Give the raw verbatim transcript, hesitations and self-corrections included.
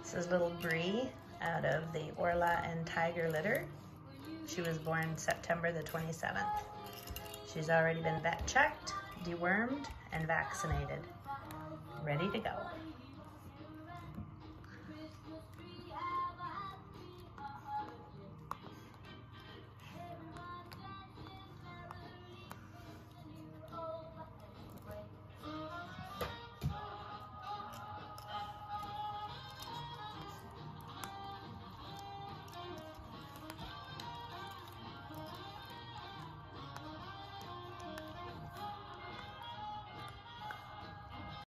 This is little Brie out of the Orla and Tiger litter. She was born September the twenty-seventh. She's already been vet checked, dewormed, and vaccinated. Ready to go.